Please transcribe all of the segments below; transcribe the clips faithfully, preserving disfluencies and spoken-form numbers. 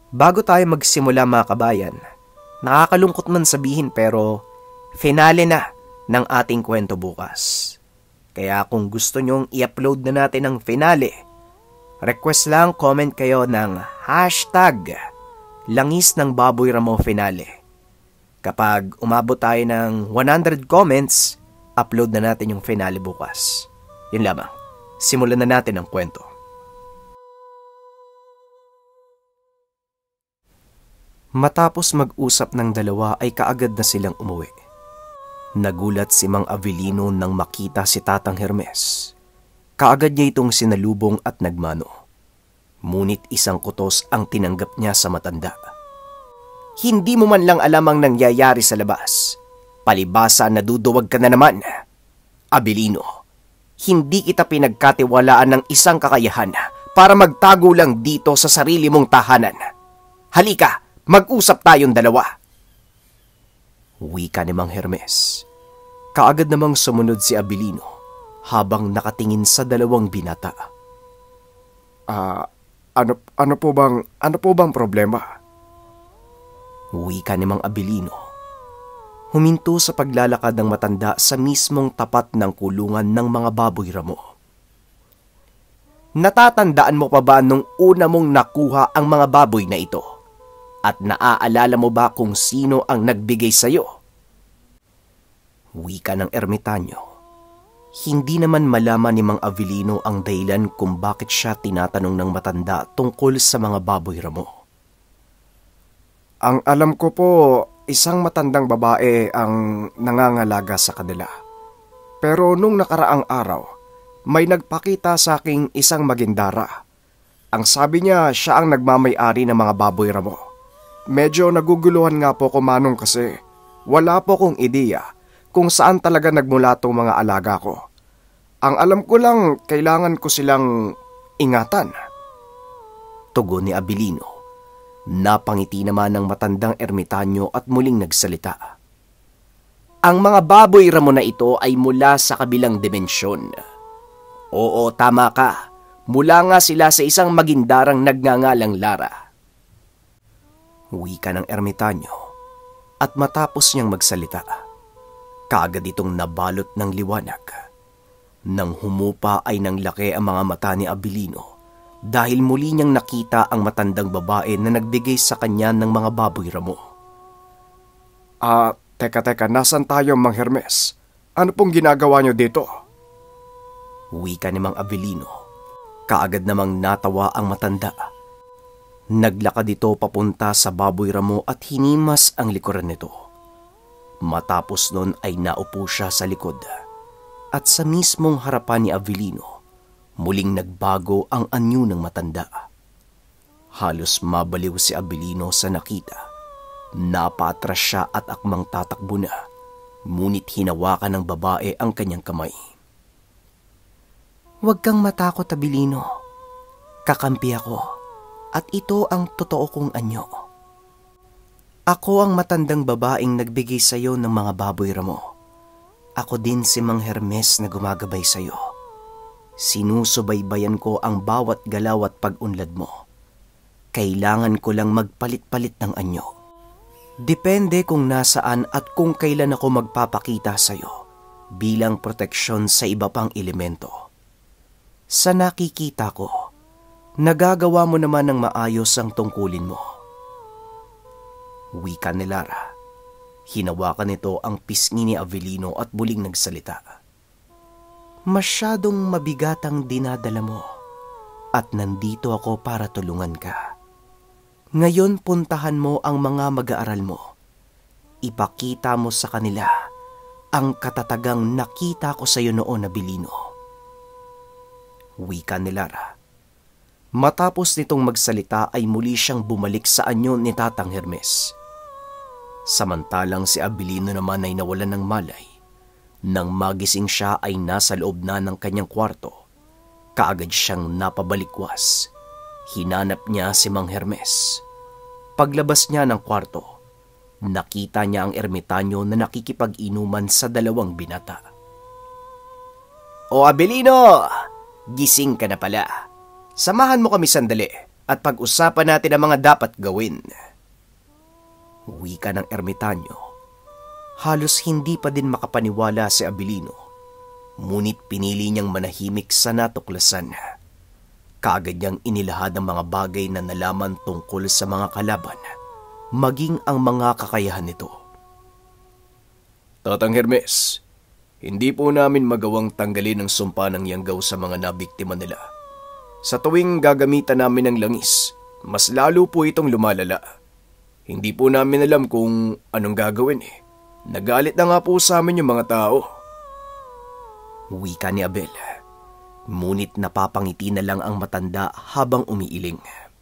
Bago tayo magsimula mga kabayan, nakakalungkot man sabihin pero finale na ng ating kwento bukas. Kaya kung gusto nyong i-upload na natin ang finale, request lang comment kayo ng hashtag Langis ng Baboy Ramo Finale. Kapag umabot tayo ng one hundred comments, upload na natin yung finale bukas. Yun lamang, simulan na natin ang kwento. Matapos mag-usap ng dalawa ay kaagad na silang umuwi. Nagulat si Mang Avelino nang makita si Tatang Hermes. Kaagad niya itong sinalubong at nagmano. Ngunit isang kutos ang tinanggap niya sa matanda. Hindi mo man lang alam ang nangyayari sa labas. Palibasa naduduwag ka na naman. Avelino, hindi kita pinagkatiwalaan ng isang kakayahan para magtago lang dito sa sarili mong tahanan. Halika! Mag-usap tayong dalawa. Wika ni Mang Hermes. Kaagad namang sumunod si Avelino habang nakatingin sa dalawang binata. Ah, uh, ano ano po bang ano po bang problema? Wika ni Mang Avelino. Huminto sa paglalakad ng matanda sa mismong tapat ng kulungan ng mga baboy ramo. Natatandaan mo pa ba nung una mong nakuha ang mga baboy na ito? At naaalala mo ba kung sino ang nagbigay sa'yo? Wika ng ermitanyo. Hindi naman malaman ni Mang Avelino ang dahilan kung bakit siya tinatanong ng matanda tungkol sa mga baboy ramo. Ang alam ko po, isang matandang babae ang nangangalaga sa kanila. Pero nung nakaraang araw, may nagpakita sa aking isang magindara. Ang sabi niya, siya ang nagmamay-ari ng mga baboy ramo. Medyo naguguluhan nga po ko manong kasi wala po kong ideya kung saan talaga nagmula tong mga alaga ko. Ang alam ko lang, kailangan ko silang ingatan. Tugon ni Avelino. Napangiti naman ng matandang ermitanyo at muling nagsalita. Ang mga baboy ramo na ito ay mula sa kabilang dimensyon. Oo, tama ka. Mula nga sila sa isang magindarang nagngangalang Lara. Wika ng ermitanyo at matapos niyang magsalita, kaagad itong nabalot ng liwanag. Nang humupa ay nang laki ang mga mata ni Avelino dahil muli niyang nakita ang matandang babae na nagbigay sa kanya ng mga baboy ramo. Ah, teka teka, nasan tayo Mang Hermes? Ano pong ginagawa niyo dito? Wika ni Mang Avelino. Kaagad namang natawa ang matanda. Naglakad ito papunta sa baboy ramo at hinimas ang likuran nito. Matapos nun ay naupo siya sa likod. At sa mismong harapan ni Avelino, muling nagbago ang anyo ng matanda. Halos mabaliw si Avelino sa nakita. Napatras siya at akmang tatakbo na, ngunit hinawakan ng babae ang kanyang kamay. Huwag kang matakot, Avelino. Kakampi ako. At ito ang totoo kong anyo. Ako ang matandang babaeng nagbigay sa iyo ng mga baboy ramo. Ako din si Mang Hermes na gumagabay sa iyo. Sinusubaybayan ko ang bawat galaw at pag-unlad mo. Kailangan ko lang magpalit-palit ng anyo. Depende kung nasaan at kung kailan ako magpapakita sa iyo bilang proteksyon sa iba pang elemento. Sa nakikita ko, nagagawa mo naman ng maayos ang tungkulin mo. Wika ni Lara. Hinawakan nito ang pisngi ni Avelino at muling nagsalita. Masyadong mabigat ang dinadala mo at nandito ako para tulungan ka. Ngayon puntahan mo ang mga mag-aaral mo. Ipakita mo sa kanila ang katatagang nakita ko sa iyo noon, Avelino. Wika ni Lara. Matapos nitong magsalita ay muli siyang bumalik sa anyo ni Tatang Hermes. Samantalang si Avelino naman ay nawalan ng malay. Nang magising siya ay nasa loob na ng kanyang kwarto. Kaagad siyang napabalikwas. Hinanap niya si Mang Hermes. Paglabas niya ng kwarto, nakita niya ang ermitanyo na nakikipag-inuman sa dalawang binata. O Avelino, gising ka na pala. Samahan mo kami sandali at pag-usapan natin ang mga dapat gawin. Wika ng ermitanyo. Halos hindi pa din makapaniwala si Abilino, ngunit pinili niyang manahimik sa natuklasan. Kaagad niyang inilahad ang mga bagay na nalaman tungkol sa mga kalaban, maging ang mga kakayahan nito. Tatang Hermes, hindi po namin magawang tanggalin ang sumpa ng Yanggaw sa mga nabiktima nila. Sa tuwing gagamitan namin ng langis, mas lalo po itong lumalala. Hindi po namin alam kung anong gagawin eh. Nagalit na nga po sa amin yung mga tao. Wika ni Abel. Ngunit napapangiti na lang ang matanda habang umiiling.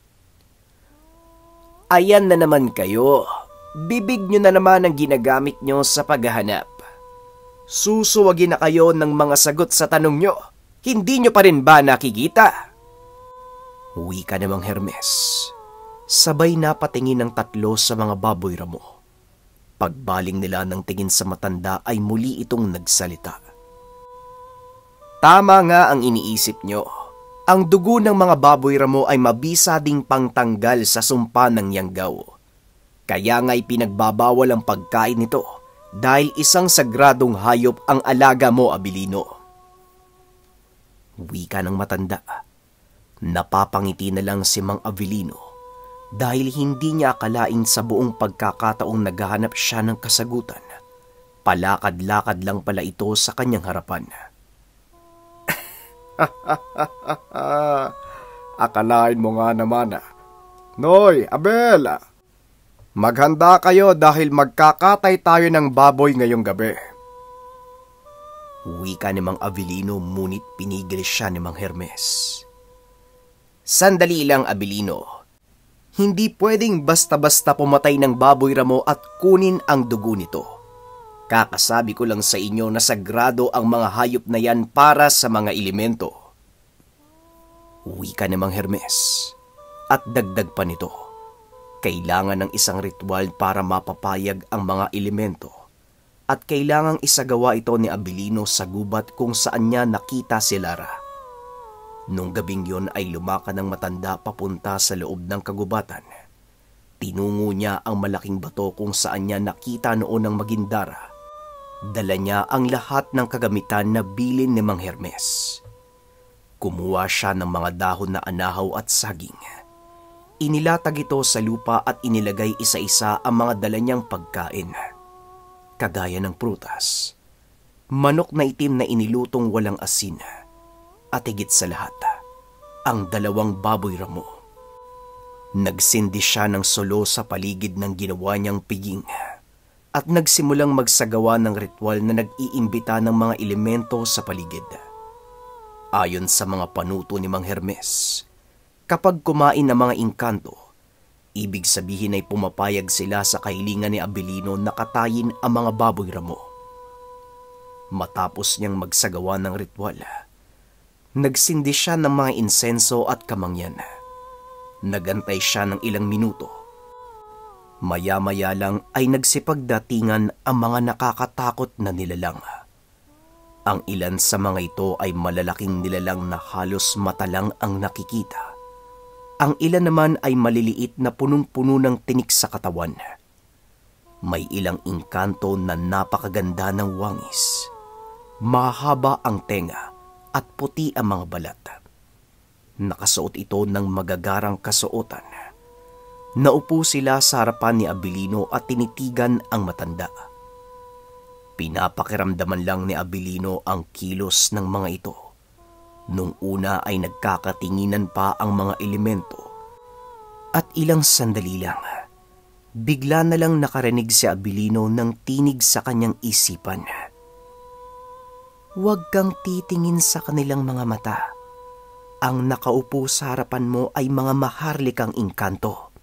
Ayan na naman kayo. Bibig nyo na naman ang ginagamit nyo sa paghahanap. Susuwagin na kayo ng mga sagot sa tanong nyo. Hindi nyo pa rin ba nakikita? Wika namang Hermes. Sabay na patingin ng tatlo sa mga baboy ramo. Pagbaling nila ng tingin sa matanda ay muli itong nagsalita. Tama nga ang iniisip nyo. Ang dugo ng mga baboy ramo ay mabisa ding pangtanggal sa sumpa ng Yanggaw. Kaya nga'y pinagbabawal ang pagkain nito dahil isang sagradong hayop ang alaga mo, Abilino. Wika ng matanda. Napapangiti na lang si Mang Abilino dahil hindi niya akalain sa buong pagkakataong naghahanap siya ng kasagutan. Palakad-lakad lang pala ito sa kanyang harapan. Akalain mo nga naman ah. Noy, Abel, maghanda kayo dahil magkakatay tayo ng baboy ngayong gabi. Wika ni Mang Abilino, ngunit pinigil siya ni Mang Hermes. Sandali lang, Abilino. Hindi pwedeng basta-basta pumatay ng baboy ramo at kunin ang dugo nito. Kakasabi ko lang sa inyo na sagrado ang mga hayop na yan para sa mga elemento. Wika ni Mang Hermes. At dagdag pa nito, kailangan ng isang ritual para mapapayag ang mga elemento. At kailangang isagawa ito ni Abilino sa gubat kung saan niya nakita si Lara. Nung gabing yon ay lumakad ng matanda papunta sa loob ng kagubatan. Tinungo niya ang malaking bato kung saan niya nakita noon ang Magindara. Dala niya ang lahat ng kagamitan na bilin ni Mang Hermes. Kumuha siya ng mga dahon na anahaw at saging. Inilatag ito sa lupa at inilagay isa-isa ang mga dala niyang pagkain. Kagaya ng prutas, manok na itim na inilutong walang asin, at higit sa lahat, ang dalawang baboy ramo. Nagsindi siya ng solo sa paligid ng ginawa niyang piging at nagsimulang magsagawa ng ritual na nag-iimbita ng mga elemento sa paligid. Ayon sa mga panuto ni Mang Hermes, kapag kumain ng mga inkanto, ibig sabihin ay pumapayag sila sa kahilingan ni Abilino na katayin ang mga baboy ramo. Matapos niyang magsagawa ng ritual, nagsindi siya ng mga insenso at kamangyan. Nagantay siya ng ilang minuto. Maya-maya lang ay nagsipagdatingan ang mga nakakatakot na nilalang. Ang ilan sa mga ito ay malalaking nilalang na halos mata lang ang nakikita. Ang ilan naman ay maliliit na punong-puno ng tinik sa katawan. May ilang inkanto na napakaganda ng wangis. Mahaba ang tenga at puti ang mga balat. Nakasuot ito ng magagarang kasuotan. Naupo sila sa harapan ni Abilino at tinitigan ang matanda. Pinapakiramdaman lang ni Abilino ang kilos ng mga ito. Nung una ay nagkakatinginan pa ang mga elemento. At ilang sandali lang, bigla na lang nakarinig si Abilino ng tinig sa kanyang isipan. Huwag kang titingin sa kanilang mga mata. Ang nakaupo sa harapan mo ay mga maharlikang inkanto.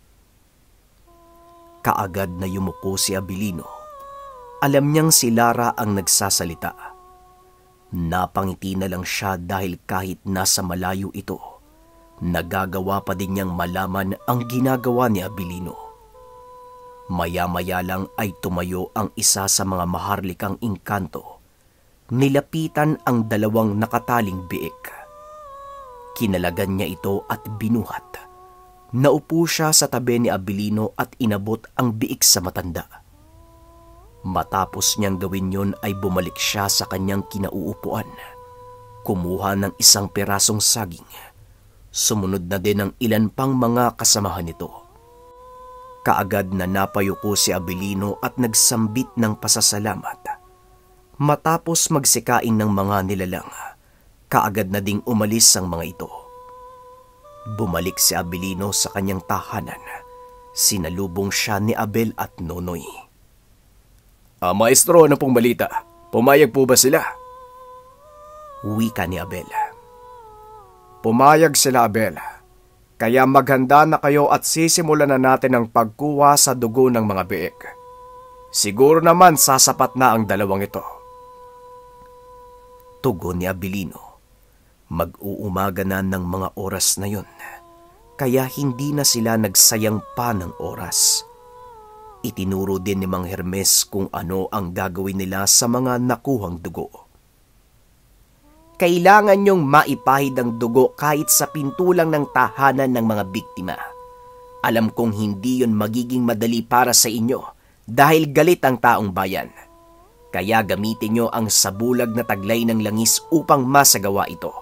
Kaagad na yumuko si Abilino. Alam niyang si Lara ang nagsasalita. Napangiti na lang siya dahil kahit nasa malayo ito, nagagawa pa din niyang malaman ang ginagawa ni Abilino. Maya-maya lang ay tumayo ang isa sa mga maharlikang inkanto. Nilapitan ang dalawang nakataling biik. Kinalagan niya ito at binuhat. Naupo siya sa tabi ni Abilino at inabot ang biik sa matanda. Matapos niyang gawin yon ay bumalik siya sa kanyang kinauupuan. Kumuha ng isang pirasong saging. Sumunod na din ang ilan pang mga kasamahan nito. Kaagad na napayuko si Abilino at nagsambit ng pasasalamat. Matapos magsikain ng mga nilalang, kaagad na ding umalis ang mga ito. Bumalik si Abilino sa kanyang tahanan. Sinalubong siya ni Abel at Nonoy. Ah, maestro, ano pong balita? Pumayag po ba sila? Wika ni Abel. Pumayag sila, Abel. Kaya maghanda na kayo at sisimulan na natin ang pagkuha sa dugo ng mga biik. Siguro naman sasapat na ang dalawang ito. Tugon ni Abilino. Mag-uumaga na ng mga oras na yun, kaya hindi na sila nagsayang pa ng oras. Itinuro din ni Mang Hermes kung ano ang gagawin nila sa mga nakuhang dugo. Kailangan niyong maipahid ang dugo kahit sa pintulang ng tahanan ng mga biktima. Alam kong hindi yun magiging madali para sa inyo dahil galit ang taong bayan. Kaya gamitin niyo ang sabulag na taglay ng langis upang masagawa ito.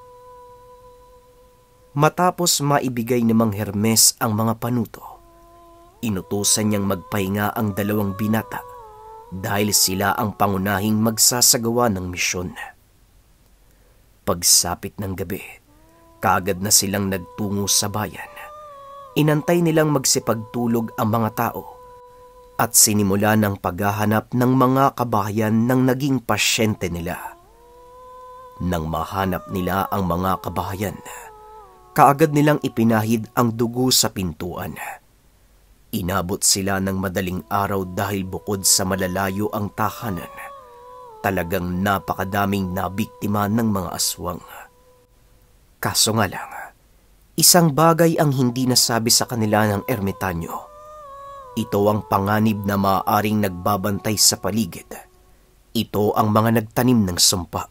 Matapos maibigay ni Mang Hermes ang mga panuto, inutusan niyang magpahinga ang dalawang binata dahil sila ang pangunahing magsasagawa ng misyon. Pagsapit ng gabi, kaagad na silang nagtungo sa bayan. Inantay nilang magsipagtulog ang mga tao at sinimula ng paghahanap ng mga kabahayan ng naging pasyente nila. Nang mahanap nila ang mga kabahayan, kaagad nilang ipinahid ang dugo sa pintuan. Inabot sila ng madaling araw dahil bukod sa malalayo ang tahanan, talagang napakadaming nabiktima ng mga aswang. Kaso nga lang, isang bagay ang hindi nasabi sa kanila ng ermitanyo. Ito ang panganib na maaaring nagbabantay sa paligid. Ito ang mga nagtanim ng sumpa.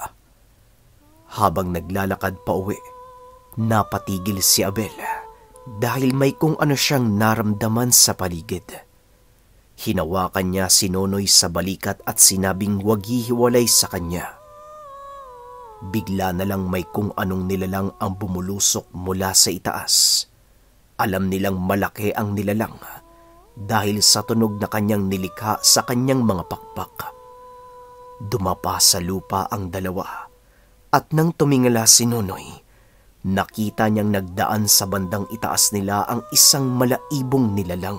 Habang naglalakad pa uwi, napatigil si Abel dahil may kung ano siyang naramdaman sa paligid. Hinawakan niya si Nonoy sa balikat at sinabing huwag hihiwalay sa kanya. Bigla na lang may kung anong nilalang ang bumulusok mula sa itaas. Alam nilang malaki ang nilalang dahil sa tunog na kanyang nilikha sa kanyang mga pakpak. Dumapa sa lupa ang dalawa at nang tumingala si Nonoy, nakita niyang nagdaan sa bandang itaas nila ang isang malaibong nilalang.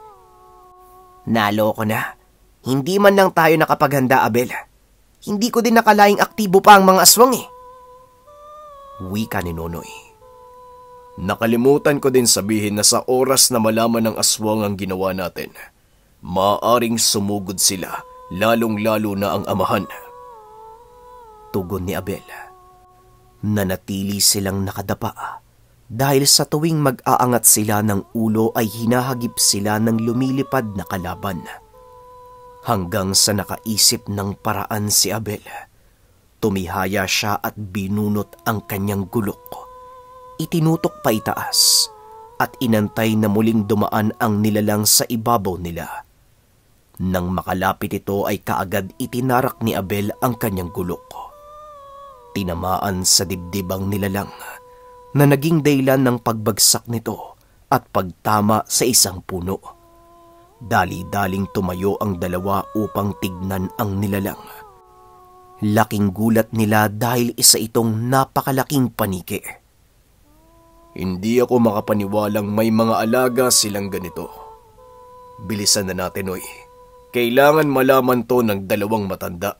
Naloko na. Hindi man lang tayo nakapaghanda, Abel. Hindi ko din nakalaing aktibo pa ang mga aswang eh. Wika ni Nonoy. Nakalimutan ko din sabihin na sa oras na malaman ng aswang ang ginawa natin, maaaring sumugod sila, lalong-lalo na ang amahan. Tugon ni Abel. Nanatili silang nakadapa dahil sa tuwing mag-aangat sila ng ulo ay hinahagip sila ng lumilipad na kalaban. Hanggang sa nakaisip ng paraan si Abel, tumihaya siya at binunot ang kanyang gulok. Itinutok pa itaas at inantay na muling dumaan ang nilalang sa ibabaw nila. Nang makalapit ito ay kaagad itinarak ni Abel ang kanyang gulok. Tinamaan sa dibdib ang nilalang na naging dahilan ng pagbagsak nito at pagtama sa isang puno. Dali-daling tumayo ang dalawa upang tignan ang nilalang. Laking gulat nila dahil isa itong napakalaking paniki. Hindi ako makapaniwalang may mga alaga silang ganito. Bilisan na natin, oy. Kailangan malaman to ng dalawang matanda.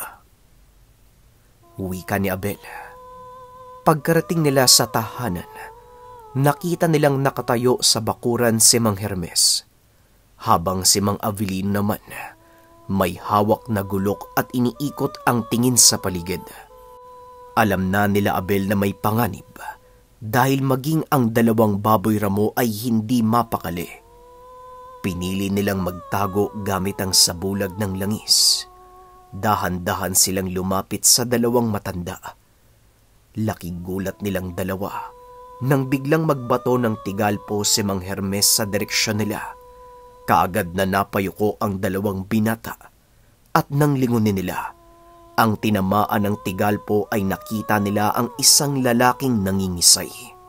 Wika ni Abel. Pagkarating nila sa tahanan, nakita nilang nakatayo sa bakuran si Mang Hermes, habang si Mang Avelino naman may hawak na gulok at iniikot ang tingin sa paligid. Alam na nila Abel na may panganib dahil maging ang dalawang baboy ramo ay hindi mapakali. Pinili nilang magtago gamit ang sabulag ng langis. Dahan-dahan silang lumapit sa dalawang matanda. Laking gulat nilang dalawa Nang biglang magbato ng tigalpo si Mang Hermes sa direksyon nila, kaagad na napayuko ang dalawang binata at nang lingunin nila, ang tinamaan ng tigalpo ay nakita nila ang isang lalaking nangingisay.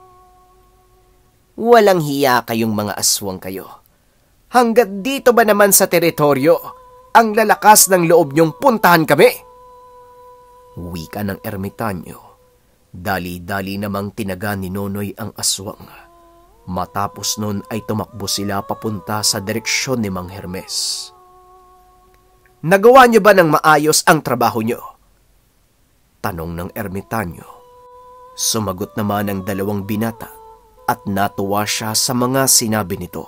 Walang hiya kayong mga aswang kayo. Hanggat dito ba naman sa teritoryo, ang lalakas ng loob niyong puntahan kami? Wika ng ermitanyo. Dali-dali namang tinaga ni Nonoy ang aswang. Matapos nun ay tumakbo sila papunta sa direksyon ni Mang Hermes. Nagawa niyo ba ng maayos ang trabaho niyo? Tanong ng ermitanyo. Sumagot naman ang dalawang binata at natuwa siya sa mga sinabi nito.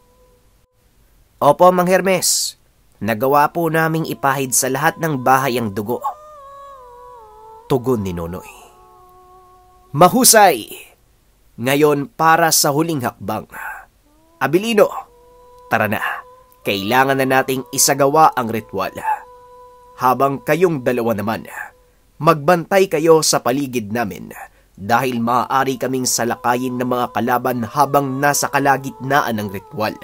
Opo, Mang Hermes. Nagawa po naming ipahid sa lahat ng bahay ang dugo. Tugon ni Nonoy. Mahusay! Ngayon para sa huling hakbang. Abilino, tara na. Kailangan na nating isagawa ang ritual. Habang kayong dalawa naman, magbantay kayo sa paligid namin dahil maaari kaming salakayin ng mga kalaban habang nasa kalagitnaan ng ritual.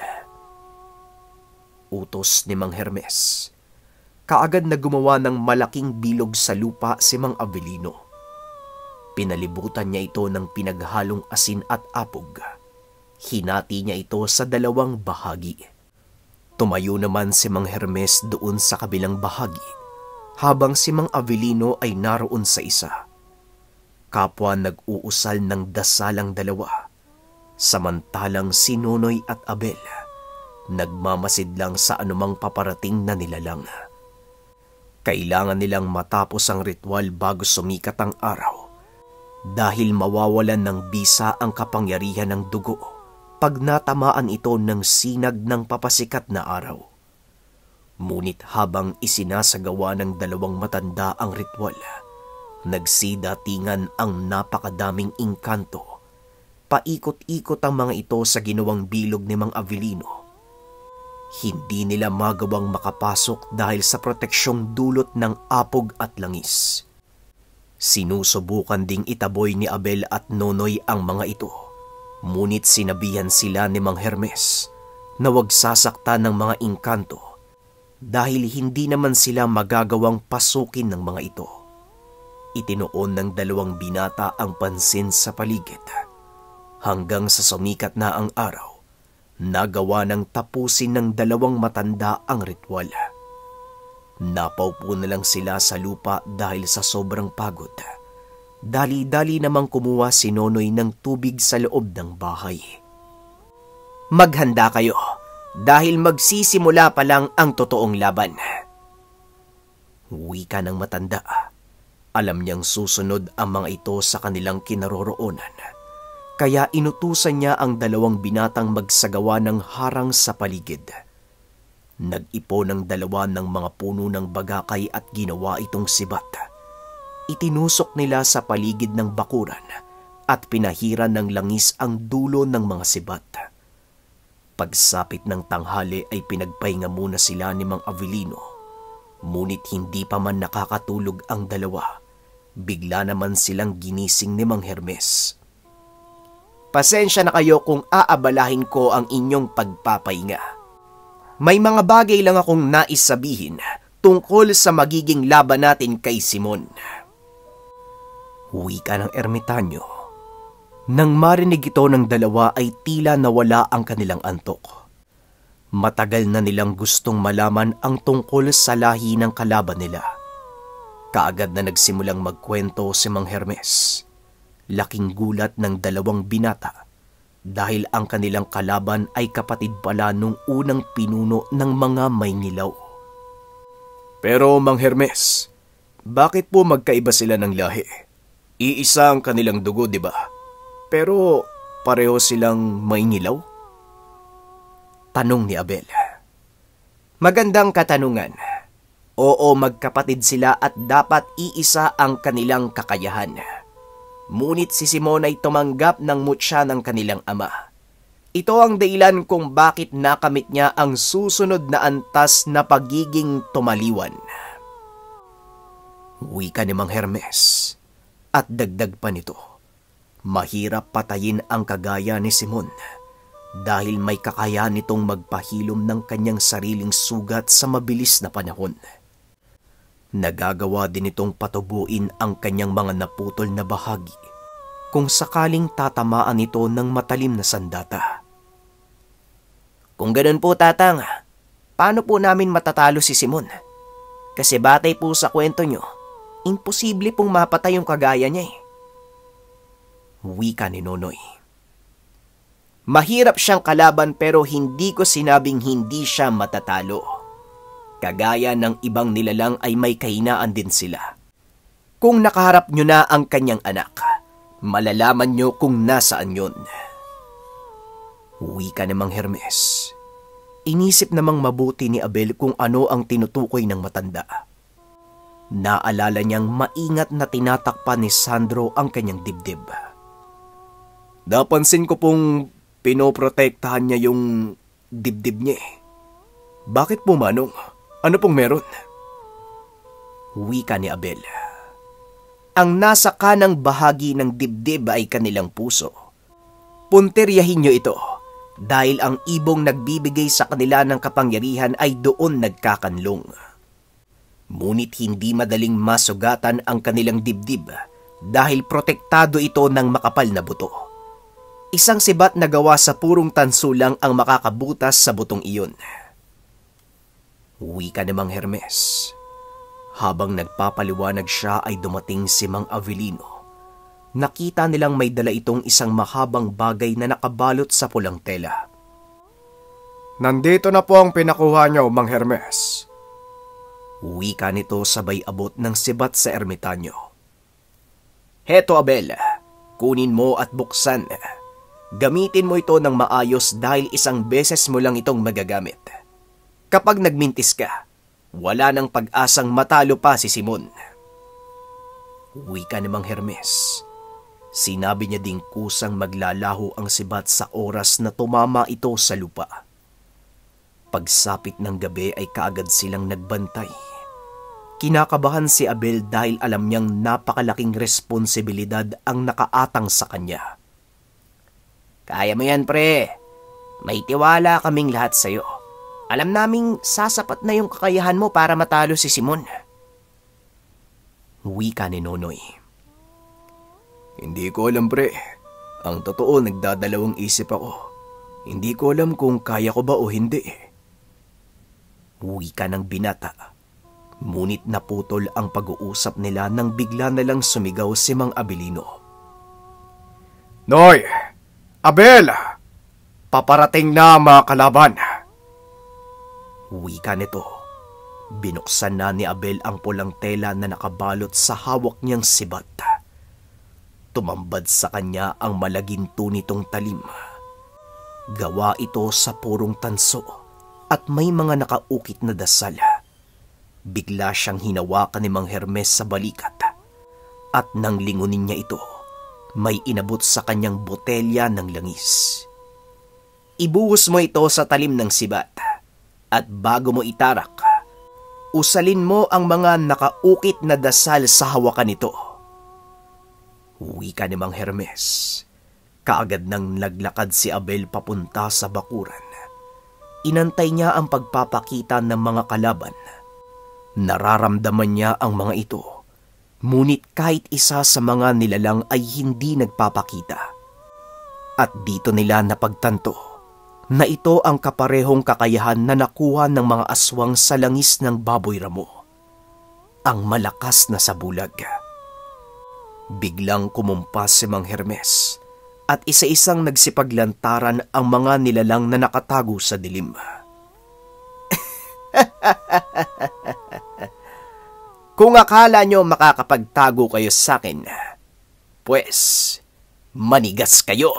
Utos ni Mang Hermes. Kaagad na gumawa ng malaking bilog sa lupa si Mang Avelino. Pinalibutan niya ito ng pinaghalong asin at apog. Hinati niya ito sa dalawang bahagi. Tumayo naman si Mang Hermes doon sa kabilang bahagi, habang si Mang Avelino ay naroon sa isa. Kapwa nag-uusal ng dasalang dalawa, samantalang si Nonoy at Abel nagmamasid lang sa anumang paparating na nilalang. Kailangan nilang matapos ang ritual bago sumikat ang araw, dahil mawawalan ng bisa ang kapangyarihan ng dugo pag natamaan ito ng sinag ng papasikat na araw. Ngunit habang isinasagawa ng dalawang matanda ang ritual, nagsidatingan ang napakadaming engkanto. Paikot-ikot ang mga ito sa ginawang bilog ni Mang Avelino. Hindi nila magawang makapasok dahil sa proteksyong dulot ng apog at langis. Sinusubukan ding itaboy ni Abel at Nonoy ang mga ito, ngunit sinabihan sila ni Mang Hermes na huwag sasaktan ng mga engkanto dahil hindi naman sila magagawang pasukin ng mga ito. Itinoon ng dalawang binata ang pansin sa paligid. Hanggang sa sumikat na ang araw, nagawa ng tapusin ng dalawang matanda ang ritual. Napaupo na lang sila sa lupa dahil sa sobrang pagod. Dali-dali namang kumuha si Nonoy ng tubig sa loob ng bahay. Maghanda kayo dahil magsisimula pa lang ang totoong laban. Wika ng matanda. Alam niyang susunod ang mga ito sa kanilang kinaroroonan. Kaya inutusan niya ang dalawang binatang magsagawa ng harang sa paligid. Nag-ipo ng dalawa ng mga puno ng bagakay at ginawa itong sibat. Itinusok nila sa paligid ng bakuran at pinahiran ng langis ang dulo ng mga sibat. Pagsapit ng tanghali ay pinagpahinga muna sila ni Mang Avelino. Ngunit hindi pa man nakakatulog ang dalawa. Bigla naman silang ginising ni Mang Hermes. Pasensya na kayo kung aabalahin ko ang inyong pagpapahinga. May mga bagay lang akong nais sabihin tungkol sa magiging laban natin kay Simon. Wika ng ermitanyo. Nang marinig ito ng dalawa ay tila nawala ang kanilang antok. Matagal na nilang gustong malaman ang tungkol sa lahi ng kalaban nila. Kaagad na nagsimulang magkwento si Mang Hermes. Laking gulat ng dalawang binata dahil ang kanilang kalaban ay kapatid pala nung unang pinuno ng mga Maynilao. Pero Mang Hermes, bakit po magkaiba sila ng lahi? Iisa ang kanilang dugo, di ba? Pero pareho silang Maynilao? Tanong ni Abel. Magandang katanungan. Oo, magkapatid sila at dapat iisa ang kanilang kakayahan. Ngunit si Simon ay tumanggap ng mutya ng kanilang ama. Ito ang dahilan kung bakit nakamit niya ang susunod na antas na pagiging tumaliwan. Wika ni Mang Hermes. At dagdag pa nito, Mahirap patayin ang kagaya ni Simon dahil may kakayahan nitong magpahilom ng kanyang sariling sugat sa mabilis na panahon. Nagagawa din itong patubuin ang kanyang mga naputol na bahagi kung sakaling tatamaan ito ng matalim na sandata. Kung ganun po, Tatang, paano po namin matatalo si Simon? Kasi batay po sa kwento nyo, imposible pong mapatay yung kagaya niya eh. Wika ni Nonoy. Mahirap siyang kalaban pero hindi ko sinabing hindi siya matatalo. Kagaya ng ibang nilalang ay may kahinaan din sila. Kung nakaharap nyo na ang kanyang anak, malalaman nyo kung nasaan yun. Wika ni Mang Hermes. Inisip namang mabuti ni Abel kung ano ang tinutukoy ng matanda. Naalala niyang maingat na tinatakpan ni Sandro ang kanyang dibdib. Napansin ko pong pinoprotektahan niya yung dibdib niya eh. Bakit po, Manong? Ano pong meron? Wika ni Abel. Ang nasa kanang bahagi ng dibdib ay kanilang puso. Punteryahin niyo ito dahil ang ibong nagbibigay sa kanila ng kapangyarihan ay doon nagkakanlong. Ngunit hindi madaling masugatan ang kanilang dibdib dahil protektado ito ng makapal na buto. Isang sibat na gawa sa purong tanso lang ang makakabutas sa butong iyon. Wika ni Mang Hermes. Habang nagpapaliwanag siya ay dumating si Mang Avelino. Nakita nilang may dala itong isang mahabang bagay na nakabalot sa pulang tela. Nandito na po ang pinakuha niyo, Mang Hermes. Wika nito sabay abot ng sibat sa ermitanyo. Heto, Abel, kunin mo at buksan. Gamitin mo ito ng maayos dahil isang beses mo lang itong magagamit. Kapag nagmintis ka, wala nang pag-asang matalo pa si Simon. Wika ni Mang Hermes. Sinabi niya ding kusang maglalaho ang sibat sa oras na tumama ito sa lupa. Pagsapit ng gabi ay kaagad silang nagbantay. Kinakabahan si Abel dahil alam niyang napakalaking responsibilidad ang nakaatang sa kanya. Kaya mo yan, pre. May tiwala kaming lahat sa'yo. Alam naming sasapat na yung kakayahan mo para matalo si Simon. Wika ni Nonoy. Hindi ko alam, pre. Ang totoo, nagdadalawang isip ako. Hindi ko alam kung kaya ko ba o hindi. Wika ng binata. Ngunit naputol ang pag-uusap nila nang bigla na lang sumigaw si Mang Avelino. Noy! Abel! Paparating na mga kalaban! Wika nito. Binuksan na ni Abel ang pulang tela na nakabalot sa hawak niyang sibat. Tumambad sa kanya ang malaginto nitong talim. Gawa ito sa purong tanso at may mga nakaukit na dasal. Bigla siyang hinawakan ni Mang Hermes sa balikat at nang lingunin niya ito, may inabot sa kanyang botelya ng langis. Ibuhos mo ito sa talim ng sibat at bago mo itarak, usalin mo ang mga nakaukit na dasal sa hawakan nito. Wika ni Mang Hermes. Kaagad nang naglakad si Abel papunta sa bakuran. Inantay niya ang pagpapakita ng mga kalaban. Nararamdaman niya ang mga ito. Ngunit kahit isa sa mga nilalang ay hindi nagpapakita. At dito nila napagtanto na ito ang kaparehong kakayahan na nakuha ng mga aswang sa langis ng baboy ramo. Ang malakas na sabulag. Biglang kumumpas si Mang Hermes at isa-isang nagsipaglantaran ang mga nilalang na nakatago sa dilim. Kung akala nyo makakapagtago kayo sa akin, pues manigas kayo.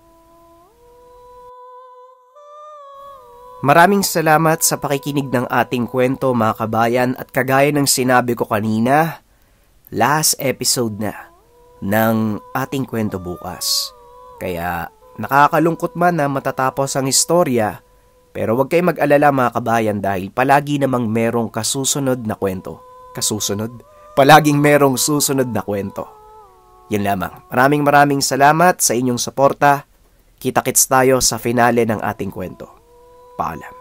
Maraming salamat sa pakikinig ng ating kwento, mga kabayan, at kagaya ng sinabi ko kanina, last episode na ng ating kwento bukas. Kaya nakakalungkot man na matatapos ang istorya, pero huwag kayong mag-alala, mga kabayan, dahil palagi namang merong kasusunod na kwento. Kasusunod? Palaging merong susunod na kwento. Yan lamang. Maraming maraming salamat sa inyong suporta. Kita-kits tayo sa finale ng ating kwento. Paalam.